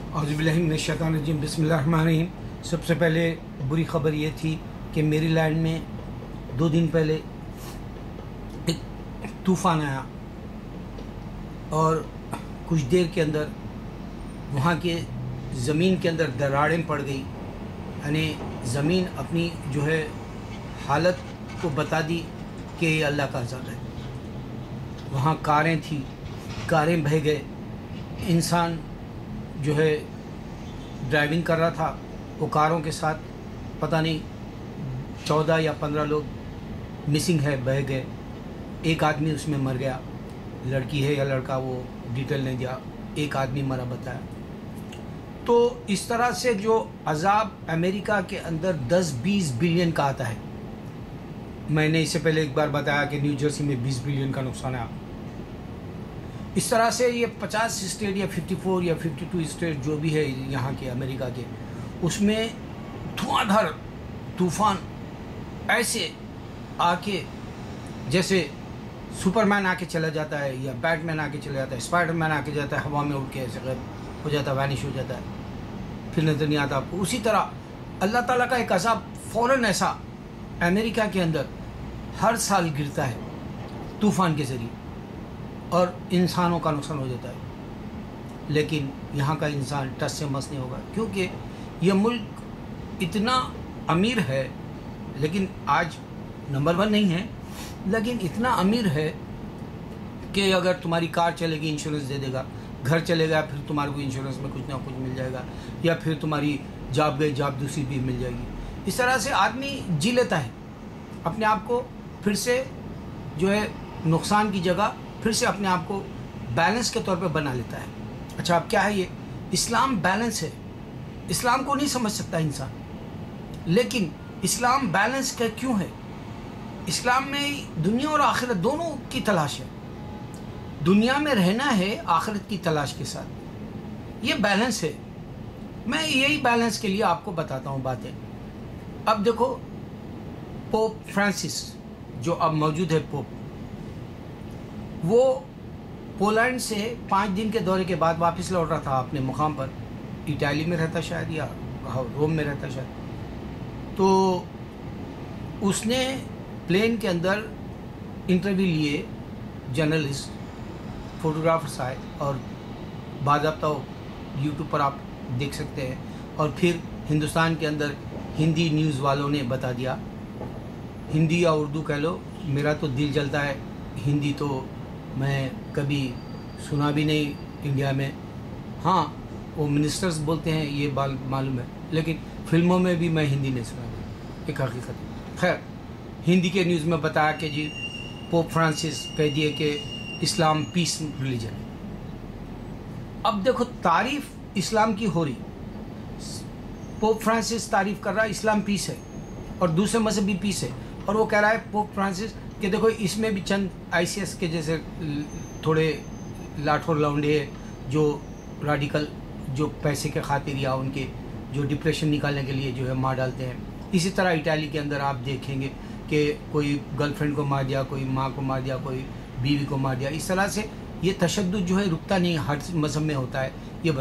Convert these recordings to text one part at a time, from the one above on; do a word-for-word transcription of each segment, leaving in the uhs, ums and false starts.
औज़ु बिल्लाहि मिनश शैतानिर रजीम बिस्मिल्लाहिर रहमानिर रहीम। सबसे पहले बुरी ख़बर ये थी कि मेरीलैंड में दो दिन पहले एक तूफ़ान आया और कुछ देर के अंदर वहाँ के ज़मीन के अंदर दरारें पड़ गई। यानी ज़मीन अपनी जो है हालत को बता दी कि ये अल्लाह का अज़ाब है। वहाँ कारें थी, कारें बह गए। इंसान जो है ड्राइविंग कर रहा था, वो कारों के साथ पता नहीं चौदह या पंद्रह लोग मिसिंग है, बह गए। एक आदमी उसमें मर गया, लड़की है या लड़का वो डिटेल नहीं दिया, एक आदमी मरा बताया। तो इस तरह से जो अज़ाब अमेरिका के अंदर दस बीस बिलियन का आता है, मैंने इससे पहले एक बार बताया कि न्यू जर्सी में बीस बिलियन का नुकसान आया। इस तरह से ये पचास स्टेट या चौवन या बावन स्टेट जो भी है यहाँ के अमेरिका के, उसमें धुआंधार तूफ़ान ऐसे आके जैसे सुपरमैन आके चला जाता है या बैटमैन आके चला जाता है, स्पाइडरमैन आके जाता है, हवा में उड़ के ऐसे गायब हो जाता है, वैनिश हो जाता है, फिर नज़र नहीं आता आपको। उसी तरह अल्लाह ताला का एक अज़ाब फ़ौरन ऐसा अमेरिका के अंदर हर साल गिरता है तूफ़ान के ज़रिए और इंसानों का नुकसान हो जाता है। लेकिन यहाँ का इंसान टस से मस नहीं होगा, क्योंकि यह मुल्क इतना अमीर है, लेकिन आज नंबर वन नहीं है, लेकिन इतना अमीर है कि अगर तुम्हारी कार चलेगी इंश्योरेंस दे देगा, घर चलेगा फिर तुम्हारे को इंश्योरेंस में कुछ ना कुछ मिल जाएगा, या फिर तुम्हारी जॉब गई जॉब दूसरी भी मिल जाएगी। इस तरह से आदमी जी लेता है अपने आप को, फिर से जो है नुकसान की जगह फिर से अपने आप को बैलेंस के तौर पे बना लेता है। अच्छा, अब क्या है ये? इस्लाम बैलेंस है। इस्लाम को नहीं समझ सकता इंसान, लेकिन इस्लाम बैलेंस का क्यों है? इस्लाम में दुनिया और आखिरत दोनों की तलाश है। दुनिया में रहना है आखिरत की तलाश के साथ, ये बैलेंस है। मैं यही बैलेंस के लिए आपको बताता हूँ बातें। अब देखो, पोप फ्रांसिस जो अब मौजूद है पोप, वो पोलैंड से पाँच दिन के दौरे के बाद वापस लौट रहा था अपने मुकाम पर। इटाली में रहता शायद या रोम में रहता शायद। तो उसने प्लेन के अंदर इंटरव्यू लिए, जर्नलिस्ट फोटोग्राफर्स आए, और बाज़ाब्ता यूट्यूब पर आप देख सकते हैं। और फिर हिंदुस्तान के अंदर हिंदी न्यूज़ वालों ने बता दिया, हिंदी या उर्दू कह लो, मेरा तो दिल जलता है, हिंदी तो मैं कभी सुना भी नहीं इंडिया में। हाँ, वो मिनिस्टर्स बोलते हैं ये बाल मालूम है, लेकिन फिल्मों में भी मैं हिंदी नहीं सुना, एक हकीकत। खैर, हिंदी के न्यूज़ में बताया कि जी पोप फ्रांसिस कह दिए कि इस्लाम पीस रिलीजन है। अब देखो, तारीफ इस्लाम की हो रही, पोप फ्रांसिस तारीफ कर रहा है इस्लाम पीस है और दूसरे मज़हब भी पीस है, और वो कह रहा है पोप फ्रांसिस कि देखो इसमें भी चंद आईसीएस के जैसे थोड़े लाठोर लौंडे जो रेडिकल, जो पैसे के खातिर या उनके जो डिप्रेशन निकालने के लिए जो है मार डालते हैं। इसी तरह इटाली के अंदर आप देखेंगे कि कोई गर्लफ्रेंड को मार दिया, कोई माँ को मार दिया, कोई बीवी को मार दिया। इस तरह से ये तशद्दुद जो है रुकता नहीं, हर मज़हब में होता है, ये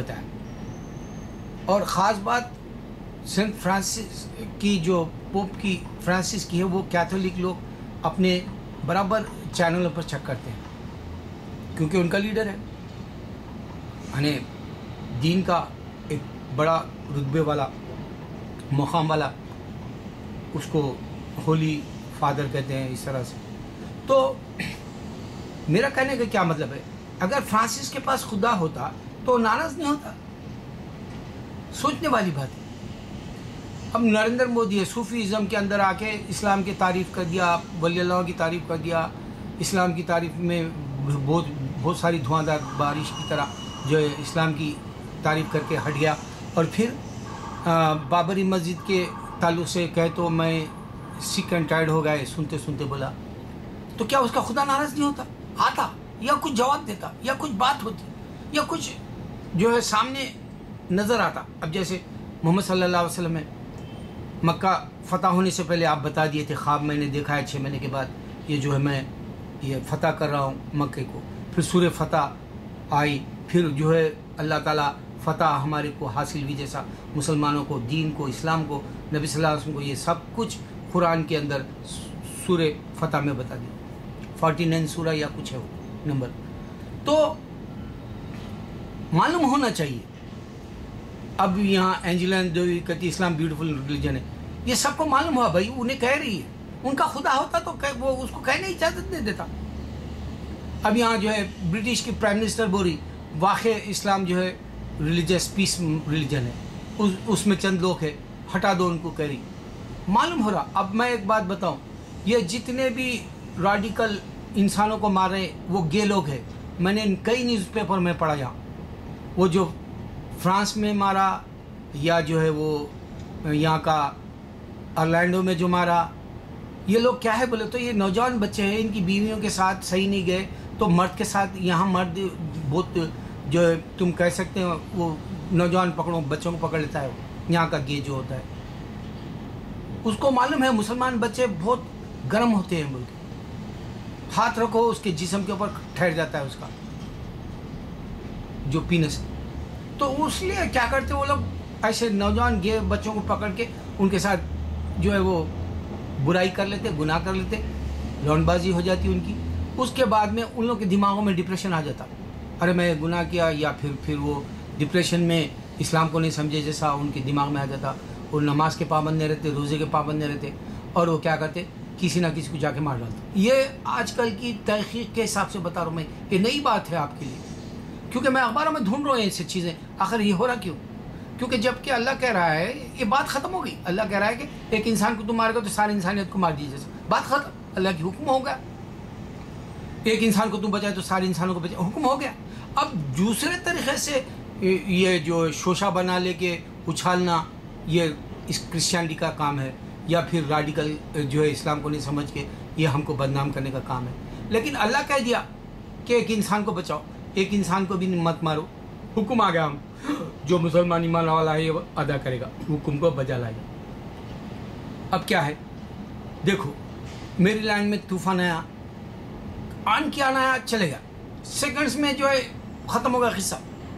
बताया। और ख़ास बात सेंट फ्रांसिस की, जो पोप की फ्रांसिस की है, वो कैथोलिक लोग अपने बराबर चैनलों पर चेक करते हैं, क्योंकि उनका लीडर है, यानी दीन का एक बड़ा रुतबे वाला, मुकाम वाला, उसको होली फादर कहते हैं। इस तरह से तो मेरा कहने का क्या मतलब है, अगर फ्रांसिस के पास खुदा होता तो नाराज़ नहीं होता। सोचने वाली बात है। अब नरेंद्र मोदी है, सूफीज़म के अंदर आके इस्लाम की तारीफ़ कर दिया, वली अल्लाह की तारीफ़ कर दिया, इस्लाम की तारीफ़ में बहुत बहुत सारी धुआंधार बारिश की तरह जो है इस्लाम की तारीफ़ करके हट गया। और फिर आ, बाबरी मस्जिद के ताल्लुक़ से कहे तो मैं सिक एंड टायर्ड हो गए सुनते सुनते बोला, तो क्या उसका खुदा नाराज़ नहीं होता? आता या कुछ जवाब देता या कुछ बात होती या कुछ जो है सामने नज़र आता। अब जैसे मोहम्मद सल्लल्लाहु अलैहि वसल्लम में मक्का फ़तह होने से पहले आप बता दिए थे, ख्वाब मैंने देखा है छः महीने के बाद ये जो है मैं ये फ़तह कर रहा हूँ मक्के को। फिर सूरह फ़तह आई, फिर जो है अल्लाह ताला فتح ہمارے کو حاصل ہوئی، جیسا مسلمانوں کو، دین کو، اسلام کو، نبی صلی اللہ علیہ وسلم کو، یہ سب کچھ قرآن کے اندر سورہ فتح میں بتا دیا، فورٹی نائن سورہ یا کچھ ہے وہ نمبر. تو معلوم ہونا چاہیے. اب یہاں اینجلا دیوی کہتی اسلام بیوٹیفل ریلیجن ہے، یہ سب کو معلوم ہوا بھائی، انہیں کہہ رہی ہے. ان کا خدا ہوتا تو وہ اس کو کہنے اجازت نہیں دیتا. اب یہاں جو ہے برٹش کی پرائم منسٹر بول رہی واقع اسلام جو ہے ریلیجس پیس ریلیجن ہے، اس اس میں چند لوگ ہیں، ہٹا دو ان کو، کہہ رہی. معلوم ہو رہا. اب میں ایک بات بتاؤں، یہ جتنے بھی راڈیکل انسانوں کو مار رہے وہ گے لوگ ہیں. میں نے کئی نیوز پیپر میں پڑھا، یہاں وہ جو فرانس میں مارا، یا جو ہے وہ یہاں کا آرلینڈو میں جو مارا، یہ لوگ کیا ہے بولے تو یہ نوجوان بچے ہیں، ان کی بیویوں کے ساتھ صحیح نہیں گئے تو مرد کے ساتھ، یہاں مرد بہت جو ہے تم کہہ سکتے ہیں وہ نوجوان پکڑو بچوں کو پکڑ لیتا ہے. یہاں کا گے جو ہوتا ہے اس کو معلوم ہے مسلمان بچے بہت گرم ہوتے ہیں، بول کے ہاتھ رکھو اس کے جسم کے اوپر ٹھہر جاتا ہے اس کا جو پینے سے. تو اس لیے کیا کرتے وہ لوگ ایسے نوجوان گے بچوں کو پکڑ کے ان کے ساتھ جو ہے وہ برائی کر لیتے، گناہ کر لیتے، لونڈ بازی ہو جاتی ان کی. اس کے بعد میں ان لوگوں کے دماغوں میں ڈپریشن آ جاتا، ارے میں گناہ کیا، یا پھر پھر وہ ڈپریشن میں اسلام کو نہیں سمجھے جیسا ان کے دماغ میں آ جاتا. اور نماز کے پابند نہیں رہتے، روزے کے پابند نہیں رہتے، اور وہ کیا کرتے کسی نہ کسی کو جا کے مار ڈالتے. یہ آج کل کی تحقیق کے حساب سے بتا رہا ہوں میں، یہ نئی بات ہے آپ کے لیے، کیونکہ میں اخباروں میں ڈھونڈ رہا ہوں ایسی چیزیں. آخر یہ ہو رہا کیوں؟ کیونکہ جب کہ اللہ کہہ رہا ہے یہ بات ختم ہو گئی. اللہ کہہ رہا ہے کہ ایک انسان کو تم مارے گا تو ساری انسانیت کو مار دیجیے، بات ختم. اللہ کی حکم ہو گیا. ایک انسان کو تم بچائے تو سارے انسانوں کو بچائے، حکم ہو گیا. اب دوسرے طریقے سے یہ جو شوشہ بنا لے کے اچھالنا، یہ اس کرسچینٹی کا کام ہے، یا پھر راڈیکل جو ہے اسلام کو نہیں سمجھ کے یہ ہم کو بدنام کرنے کا کام ہے. لیکن اللہ کہہ دیا کہ ایک انسان کو بچاؤ، ایک انسان کو بھی مت مارو. حکم آ گیا، ہم جو مسلمان ایمان والا ہے یہ ادا کرے گا، حکم کو بجا لائے گا. اب کیا ہے دیکھو، میری لینڈ میں طوفان آیا، آن کیا آنا آیا چلے گیا، سیکنڈز میں جو ہے ختم ہو گیا قصہ.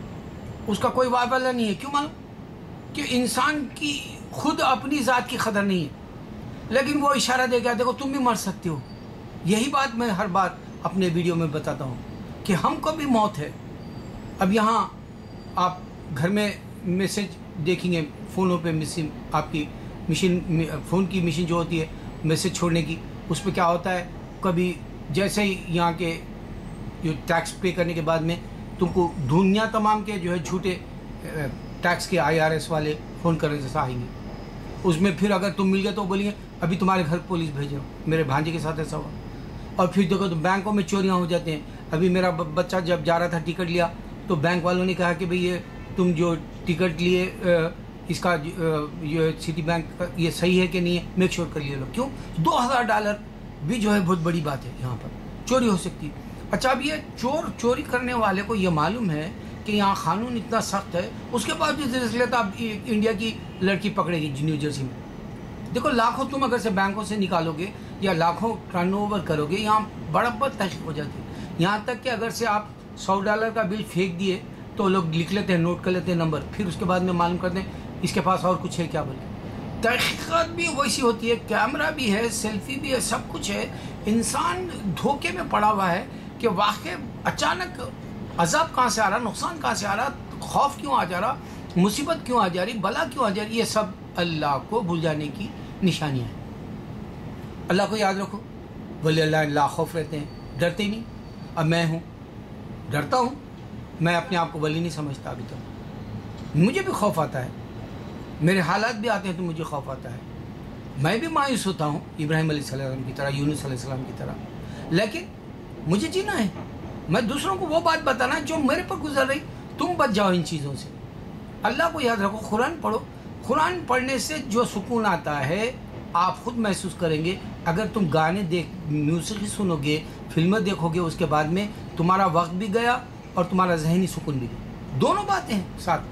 اس کا کوئی واقعہ نہیں ہے. کیوں معلوم؟ کہ انسان کی خود اپنی ذات کی قدر نہیں ہے، لیکن وہ اشارہ دے گیا دیکھو تم بھی مر سکتے ہو. یہی بات میں ہر بار اپنے ویڈیو میں بتاتا ہوں کہ ہم کو بھی موت ہے. اب یہاں آپ گھر میں میسج دیکھیں گے فونوں پہ، مشین آپ کی مشین فون کی مشین جو ہوتی ہے میسج چھوڑنے کی، اس پہ کیا ہوتا ہے کبھی جیسے ہی یہاں کے جو ٹیکس پے کرنے کے بعد میں تم کو دنیا تمام کے جو ہے جھوٹے ٹیکس کے آئی آر ایس والے فون کرنے جیسا آئیں گے. اس میں پھر اگر تم مل گئے تو بولیے ابھی تمہارے گھر پولیس بھیج رہا ہوں. میرے بھانجے کے ساتھ ایسا ہوا. اور پھر دیکھو تو بینکوں میں چوریاں ہو جاتے ہیں. ابھی میرا بچہ جب جا رہا تھا ٹکٹ لیا تو بینک والوں نے کہا کہ بھئی یہ تم جو ٹکٹ لیے اس کا یہ سٹی بینک یہ صحیح ہے کہ نہیں ہے، میک شور کر لیے لوگ. کیوں؟ دو ہزار ڈالر بھی جو ہے بہت بڑی بات ہے، یہاں پر چوری ہو سکتی. اچھا اب یہ چور چوری کرنے والے کو یہ معلوم ہے کہ یہاں قانون اتنا سخت ہے، اس کے بعد جو لیتا اب انڈیا کی لڑکی پکڑے گی نیو جرسی میں. دیکھو لاکھوں تم اگر سے بینکوں سے نکالو گے یا لاکھوں ٹرن اوور کرو گے، یہاں بڑا بڑا تحقیق ہو جاتی ہے. یہاں تک کہ اگر سے آپ سو ڈالر کا بل پھینک دیے تو لوگ لکھ لیتے ہیں، نوٹ کر لیتے ہیں نمبر، پھر اس کے بعد میں معلوم کرتے ہیں اس کے پاس اور کچھ ہے کیا. بولے تحقیقات بھی ویسی ہوتی ہے، کیمرہ بھی ہے، سیلفی بھی ہے، سب کچھ ہے. انسان دھوکے میں پڑا ہوا ہے کہ واقع اچانک عذاب کہاں سے آ رہا، نقصان کہاں سے آ رہا، خوف کیوں آ جا رہا، مصیبت کیوں آ جا رہی، بلا کیوں آ جا رہی. یہ سب اللہ کو بھول جانے کی نشانیاں ہیں. اللہ کو یاد رکھو، ولی اللہ لا خوف رہتے ہیں، ڈرتے نہیں. اب میں ہوں، ڈرتا ہوں، میں اپنے آپ کو ولی نہیں سمجھتا. ابھی تو مجھے بھی خوف آتا ہے، میرے حالات بھی آتے ہیں تو مجھے خوف آتا ہے. میں بھی مایوس ہوتا ہوں ابراہیم علیہ السلام کی طرح، یونس علیہ السلام کی طرح. لیکن مجھے جینا ہے. میں دوسروں کو وہ بات بتانا جو میرے پر گزر رہی. تم بچ جاؤ ان چیزوں سے. اللہ کو یاد رکھو، قرآن پڑھو. قرآن پڑھنے سے جو سکون آتا ہے آپ خود محسوس کریں گے. اگر تم گانے دیکھ موسیقی سنو گے، فلمیں دیکھو گے، اس کے بعد میں تمہارا وقت بھی گیا اور تمہارا ذہنی سکون بھی گیا. دونوں باتیں ہیں ساتھ.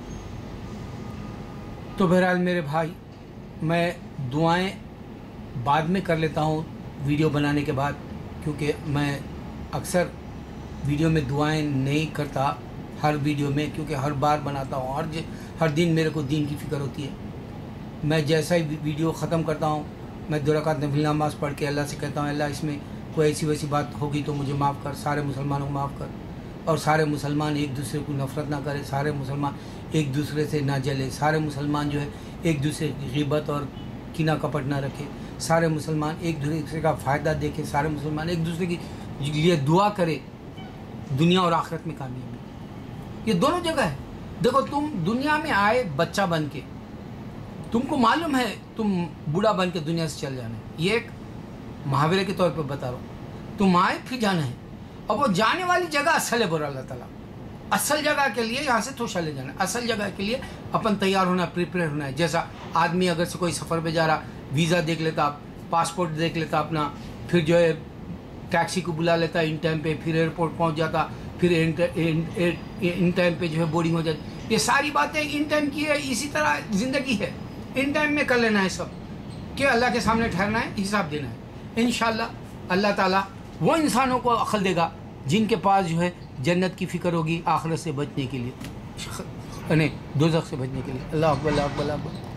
تو بہرحال میرے بھائی، میں دعائیں بعد میں کر لیتا ہوں ویڈیو بنانے کے بعد، کیونکہ میں اکثر ویڈیو میں دعائیں نہیں کرتا ہر ویڈیو میں، کیونکہ ہر بار بناتا ہوں، ہر ہر دن میرے کو دین کی فکر ہوتی ہے. میں جیسا ہی ویڈیو ختم کرتا ہوں میں دو رکعت نفل نماز پڑھ کے اللہ سے کہتا ہوں اللہ اس میں کوئی ایسی ویسی بات ہوگی تو مجھے معاف کر، سارے مسلمانوں کو معاف کر، اور سارے مسلمان ایک دوسرے کو نفرت نہ کرے، سارے مسلمان ایک دوسرے سے نہ جلے، سارے مسلمان جو ہے ایک دوسرے کی غیبت اور کینہ کپٹ نہ رکھے، سارے مسلمان ایک دوسرے کا فائدہ دیکھے، سارے مسلمان ایک دوسرے کی لیے دعا کرے دنیا اور آخرت میں کامیابی. یہ دونوں جگہ ہے. دیکھو تم دنیا میں آئے بچہ بن کے، تم کو معلوم ہے تم بوڑھا بن کے دنیا سے چل جانا ہے، یہ ایک محاورے کے طور پہ بتا رہا ہوں. تم آئے پھر جانا ہے، اور وہ جانے والی جگہ اصل ہے بر اللہ تعالیٰ. اصل جگہ کے لیے یہاں سے توشہ لے جانا ہے، اصل جگہ کے لیے اپن تیار ہونا ہے، پریپیئر ہونا ہے. جیسا آدمی اگر سے کوئی سفر پہ جا رہا، ویزا دیکھ لیتا، پاسپورٹ دیکھ لیتا اپنا، پھر جو ہے ٹیکسی کو بلا لیتا ان ٹائم پہ، پھر ایئرپورٹ پہنچ جاتا، پھر ان ٹائم پہ جو ہے بورڈنگ ہو جاتی. یہ ساری باتیں ان ٹائم کی ہے. اسی طرح زندگی ہے، ان ٹائم میں کر لینا ہے سب، کہ اللہ کے سامنے ٹھہرنا ہے، حساب دینا ہے. انشاءاللہ اللہ تعالیٰ وہ انسانوں کو عقل دے گا جن کے پاس جو ہے جنت کی فکر ہوگی آخرت سے بچنے کے لیے، یعنی دوزخ سے بچنے کے لیے. اللہ اکبر اللہ اکبر اللہ اکبر.